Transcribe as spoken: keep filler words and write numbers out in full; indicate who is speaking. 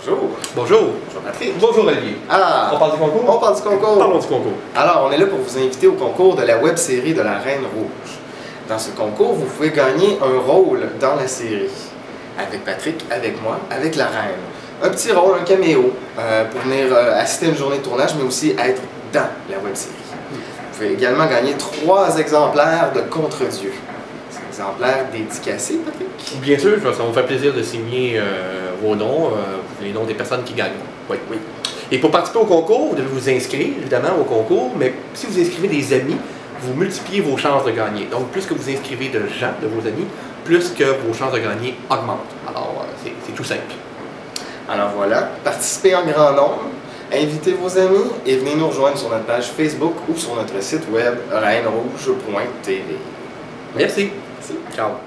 Speaker 1: Bonjour.
Speaker 2: Bonjour.
Speaker 1: Bonjour Patrick.
Speaker 2: Bonjour Olivier.
Speaker 1: Ah,
Speaker 2: on parle du concours?
Speaker 1: On parle du concours.
Speaker 2: Parlons du concours.
Speaker 1: Alors, on est là pour vous inviter au concours de la web-série de la Reine Rouge. Dans ce concours, vous pouvez gagner un rôle dans la série. Avec Patrick, avec moi, avec la Reine. Un petit rôle, un caméo, euh, pour venir euh, assister à une journée de tournage, mais aussi être dans la web-série. Vous pouvez également gagner trois exemplaires de Contre-Dieu. C'est un exemplaire dédicacé, Patrick?
Speaker 2: Bien sûr, ça va me faire plaisir de signer euh, vos noms, euh, les noms des personnes qui gagnent. Oui.
Speaker 1: Oui.
Speaker 2: Et pour participer au concours, vous devez vous inscrire, évidemment, au concours, mais si vous inscrivez des amis, vous multipliez vos chances de gagner. Donc, plus que vous inscrivez de gens, de vos amis, plus que vos chances de gagner augmentent. Alors, euh, c'est tout simple.
Speaker 1: Alors voilà, participez en grand nombre, invitez vos amis et venez nous rejoindre sur notre page Facebook ou sur notre site web reine rouge point t v.
Speaker 2: Merci.
Speaker 1: Merci.
Speaker 2: Ciao.